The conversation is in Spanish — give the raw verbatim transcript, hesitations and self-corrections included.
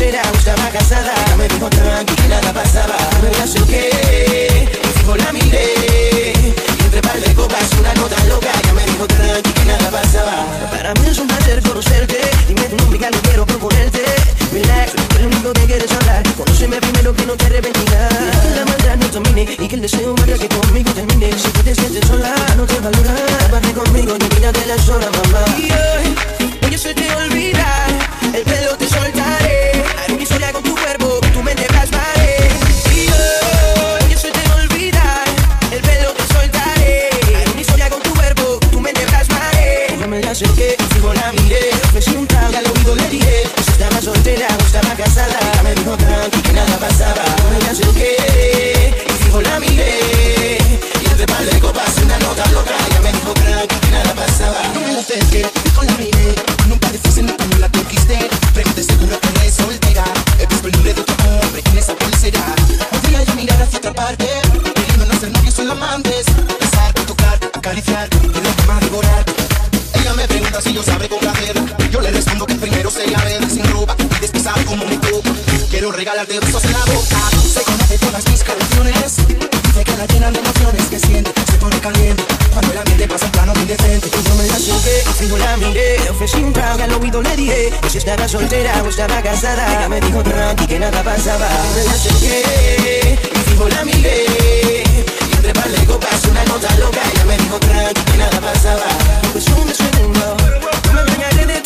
soltera o estaba casada. Ella me dijo tranqui que nada pasaba. Me la acerqué y fijo la miré, y entre par de copas una nota loca. Ella me dijo tranqui que nada pasaba. Para mí es un placer conocerte, dime tu nombre que no quiero proponerte. Relax, tú eres el único que quieres hablar. Conóceme primero que no te arrepentirás. Que la maldad no domine y que el deseo vaya que conmigo termine. Si tú te sientes sola, no te valora. Aparte conmigo y olvídate la sola, mamá. Y hoy, hoy se te olvida, el pelo te soltaré. Haré mi historia con tu cuerpo, tu mente plasmaré. Y hoy, hoy se te olvida, el pelo te soltaré. Haré mi historia con tu cuerpo, tu mente plasmaré. Yo me la acerqué, fijo la miré, ofrecí un trago y al oído le dije si estaba soltera o estaba casada. Ella me dijo tranqui que nada pasaba. Yo me la acerqué y fijo la miré, y entre par de copas una nota loca. Ella me dijo tranqui que nada pasaba. No me la acerqué, fijo la miré, nunca decís en cómo la conquisté. Pregunté seguro que eres soltera, he visto el nombre de otro hombre en esa pulsera. Podría yo mirar hacia otra parte, queriendo no ser novios solo amantes. Besar, tocar, acariciar y la cama devorar. Ella me pregunta si yo sabré complacer, yo le respondo que primero sería ver sin ropa y despisar como me toca. Quiero regalarte besos en la boca, se conoce todas mis canciones, dice que la llenan de emociones, que siente, se pone caliente cuando el ambiente pasa en plano indecente. Yo me la acerqué, fijo la miré, ofrecí un trago y al oído le dije que si estaba soltera o estaba casada. Ella me dijo tranqui que nada pasaba. Yo me la acerqué y fijo la miré, y entre par de copas una nota loca. Ella me dijo tranqui que nada pasaba. Pues un segundo, no me engañaré de